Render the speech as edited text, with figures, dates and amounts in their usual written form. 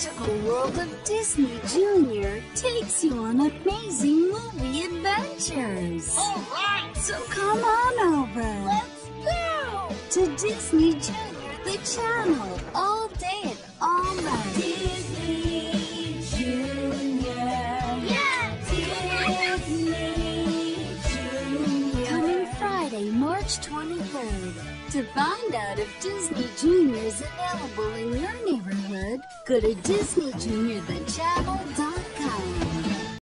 magical world of Disney Junior takes you on amazing movie adventures. All right! So come on over. Let's go! To Disney Junior, the channel, all day and all night. Disney Junior. Yeah! Disney Junior. Coming Friday, March 23rd. To find out if Disney Junior is available in your neighborhood, go to DisneyJuniorTheChannel.com.